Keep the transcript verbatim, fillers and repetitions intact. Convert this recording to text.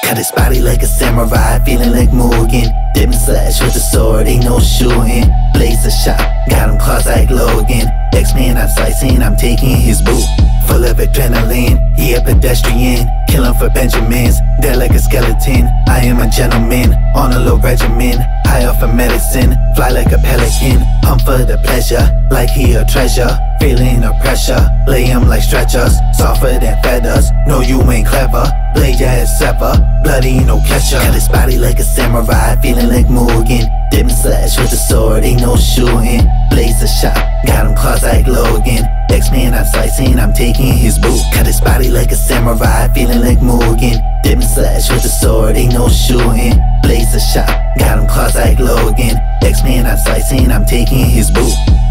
Cut his body like a samurai, feeling like Mugen. Dip and slash with the sword, ain't no shooting. Blaze a shot, got him claws like Logan. X-Men, I'm slicing, I'm taking his boot. Full of adrenaline, he a pedestrian. Killing for Benjamins, dead like a skeleton. I am a gentleman, on a low regimen. High off of medicine, fly like a pelican. Pump for the pleasure, like he a treasure. Feeling the pressure, lay him like stretchers. Softer than feathers, no you ain't clever. Blade your head sever, bloody no catcher. Cut his body like a samurai, feeling like Mugen. Dip and slash with the sword, ain't no shooting. Blaze a shot, got him claws like Logan. X-Men, I'm slicing, I'm taking his boot. Cut his body like a samurai, feeling like Mugen. Dip and slash with the sword, ain't no shooting. Blaze a shot, got him claws like Logan. X-Men, I'm slicing, I'm taking his boot.